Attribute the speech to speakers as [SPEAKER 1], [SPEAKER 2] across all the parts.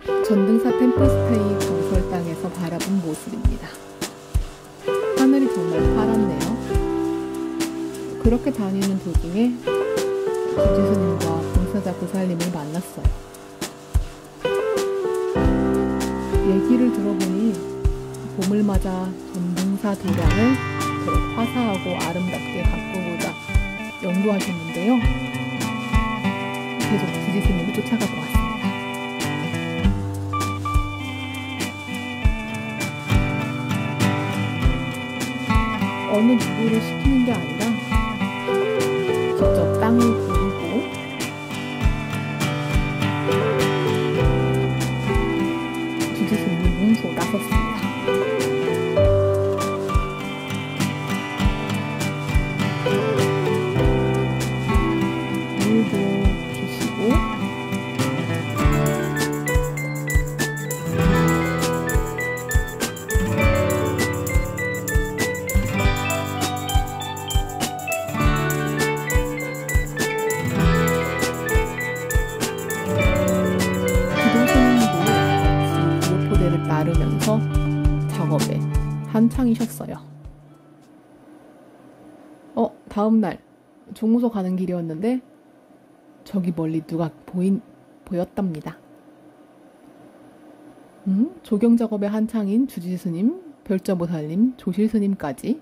[SPEAKER 1] 전등사 템플스테이 건설 땅에서 바라본 모습입니다. 하늘이 정말 파랗네요. 그렇게 다니는 도중에 주지스님과 봉사자 보살님을 만났어요. 얘기를 들어보니 봄을 맞아 전등사 도량을 더욱 화사하고 아름답게 가꾸고자 연구하셨는데요. 계속 주지스님을 쫓아가 보았습니다. 어느 누구를 시키는 게 아니라 직접 땅을 고르고 주지스님이 몸소 나섰습니다. 물도 주시고 따르면서 작업에 한창이셨어요. 다음날 종무소 가는 길이었는데 저기 멀리 누가 보였답니다. 조경 작업에 한창인 주지스님, 별자보살님, 조실스님까지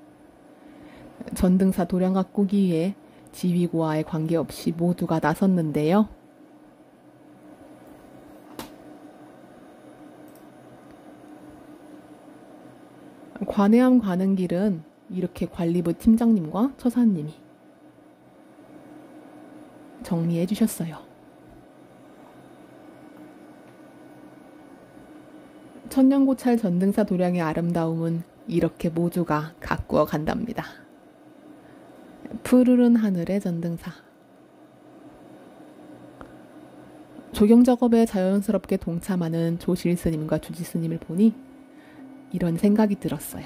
[SPEAKER 1] 전등사 도량 가꾸기에 지위고하에 관계없이 모두가 나섰는데요. 관해암 가는 길은 이렇게 관리부 팀장님과 처사님이 정리해 주셨어요. 천년고찰 전등사 도량의 아름다움은 이렇게 모두가 가꾸어 간답니다. 푸르른 하늘의 전등사. 조경 작업에 자연스럽게 동참하는 조실스님과 주지스님을 보니 이런 생각이 들었어요.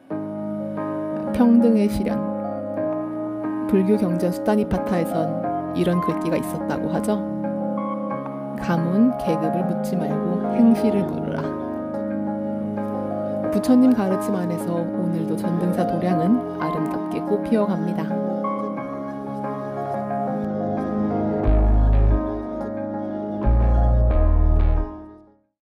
[SPEAKER 1] 평등의 실현. 불교 경전 수다니파타에선 이런 글귀가 있었다고 하죠. 가문, 계급을 묻지 말고 행실을 물으라. 부처님 가르침 안에서 오늘도 전등사 도량은 아름답게 꽃피어갑니다.